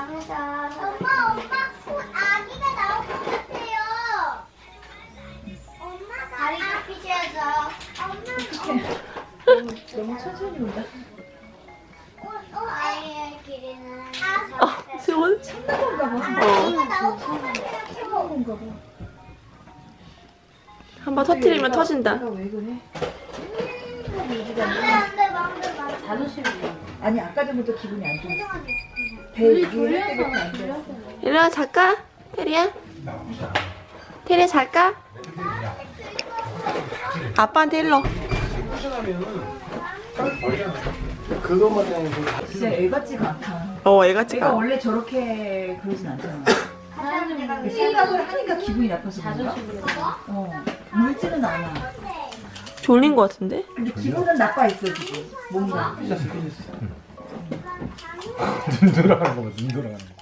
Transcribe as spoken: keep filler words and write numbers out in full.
엄마, 엄마, 아기가 나올 것 같아요. 엄마가 다리가 피셔서. 엄마, 너무 천천히 온다. 아이의 길이는. 아, 세원? 참는 건가 봐. 아기가 나올 것 같아요. 참는 건가 봐. 한번 터트리면 터진다. 얘가 왜 그래? 안돼, 안돼, 마음대 마. 자존심이. 아니 아까 전부터 기분이 안 좋았어. 배 위에 때문에 안 좋았어. 일어나 잘까? 테리야? 테리야 잘까? 아빠한테 일러. 그것만 해도 진짜 애 같지가 않다. 어, 애 같지가 애가 않아. 원래 저렇게 그러진 않잖아. 생각을 하니까 기분이 나빠서 그런가? 어, 물지는 않아. 졸린 것 같은데? 근데 기분은 나빠 있어 지금. 뭔가. 눈 돌아가는 거 봐, 눈 돌아가는 거.